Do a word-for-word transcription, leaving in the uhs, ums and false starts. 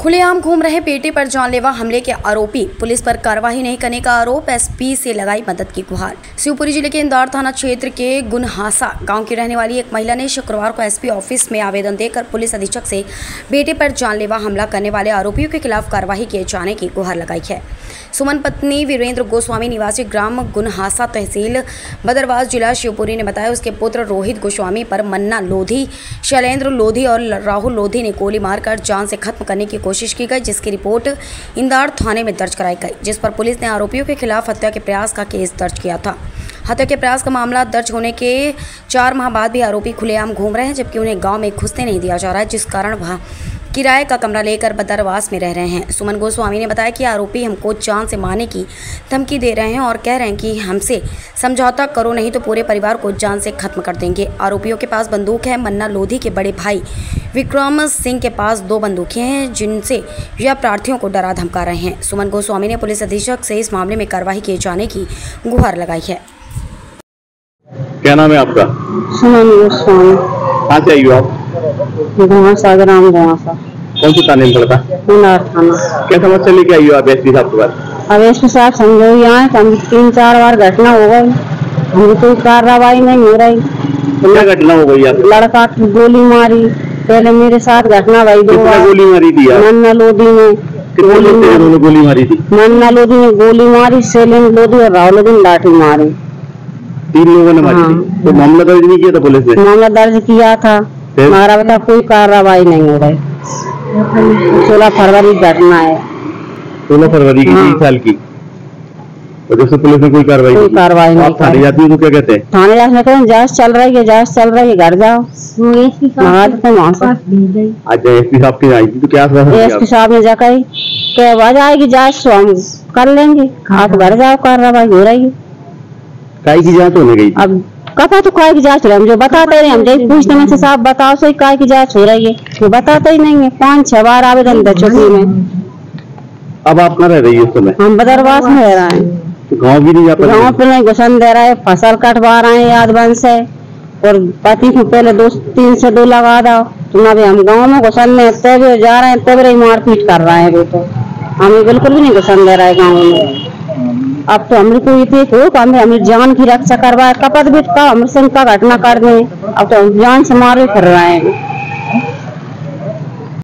खुलेआम घूम रहे बेटे पर जानलेवा हमले के आरोपी, पुलिस पर कार्रवाई नहीं करने का आरोप, एसपी से लगाई मदद की गुहार। शिवपुरी जिले के इंदौर थाना क्षेत्र के गुनहासा गांव की रहने वाली एक महिला ने शुक्रवार को एसपी ऑफिस में आवेदन देकर पुलिस अधीक्षक से बेटे पर जानलेवा हमला करने वाले आरोपियों के खिलाफ कार्रवाई किए जाने की गुहार लगाई है। सुमन पत्नी वीरेंद्र गोस्वामी निवासी ग्राम गुनहासा तहसील बदरवास जिला शिवपुरी ने बताया, उसके पुत्र रोहित गोस्वामी पर मन्ना लोधी, शैलेंद्र लोधी और राहुल लोधी ने गोली मारकर जान से खत्म करने की कोशिश की गई, जिसकी रिपोर्ट इंदौर थाने में दर्ज कराई गई, जिस पर पुलिस ने आरोपियों के खिलाफ हत्या के प्रयास का केस दर्ज किया था। हत्या के प्रयास का मामला दर्ज होने के चार माह बाद भी आरोपी खुलेआम घूम रहे हैं, जबकि उन्हें गांव में घुसने नहीं दिया जा रहा है, जिस कारण वह किराए का कमरा लेकर बदरवास में रह रहे हैं। सुमन गोस्वामी ने बताया कि आरोपी हमको जान से मारने की धमकी दे रहे हैं और कह रहे हैं कि हमसे समझौता करो, नहीं तो पूरे परिवार को जान से खत्म कर देंगे। आरोपियों के पास बंदूक है। मन्ना लोधी के बड़े भाई विक्रम सिंह के पास दो बंदूकें हैं, जिनसे यह प्रार्थियों को डरा धमका रहे हैं। सुमन गोस्वामी ने पुलिस अधीक्षक से इस मामले में कार्रवाई किए जाने की गुहार लगाई है। क्या नाम है आपका? सुमन गोस्वामी। कहाँ से आई हो आप? गुनहासा ग्राम गुनहासा। कौन सी थाने में पड़ता? इंदौर थाना। क्या समस्या लेके आई हो आप एसपी साहब के पास? अब एसपी साहब समझो यहाँ हम तीन चार बार घटना हो गई, हम कोई कार्रवाई नहीं हो रही। क्या घटना हो गई? लड़का की गोली मारी, पहले मेरे साथ घटना भाई दो बार गोली मारी थी। मन्ना लोधी ने गोली, गोली मारी थी। मन्ना लोधी ने गोली मारी, शैलेंद्र लोधी और राहुल लोधी ने लाठी मारी। तीन लोगों ने मारी हाँ। थी। तो मामला दर्ज नहीं किया था पुलिस ने? मामला दर्ज किया था, हमारा बता कोई कार्रवाई नहीं हो रही। सोलह फरवरी घटना है। सोलह फरवरी की हाँ। साल की। और जब से पुलिस ने कोई कार्रवाई कोई कार्रवाई नहीं। थाने जाती है तो क्या कहते हैं? थाने जाने कहते हैं जांच चल रही है, जांच चल रही है, घर जाओ। आज एसपी साहब की आई थी तो क्या एसपी साहब ने जाकर क्या आवाज आएगी, जांच तो हम कर लेंगे, आप घर जाओ, कार्रवाई हो रही है। काय की जांच होने गई? अब कथा तो काय की जांच रहे, हम जो बताते रहे, हम जब पूछते हैं साहब बताओ सही काय की जांच हो रही है, वो बताते ही नहीं है। पाँच छह बार आवेदन दे चुकी में। अब आप कहाँ रह रही है उस समय? हम बदरवास में रह रहे हैं। तो गाँव भी नहीं जा पा रहे? गाँव पे नहीं घुसन दे रहा है, फसल कटवा रहे हैं याद बन से, और पति को पहले दो तीन से दो लगा दो, तो ना भी हम गाँव में घुसन तब जा रहे हैं, तब मारपीट कर रहे हैं। तो हमें बिल्कुल भी नहीं घुसन दे रहा है गाँव में। अब तो हमने को ये हो हमें हमें जान की रक्षा करवाए, कपत भी का हम का घटना कर दें, अब तो हम जान से मारे फिर रहे हैं।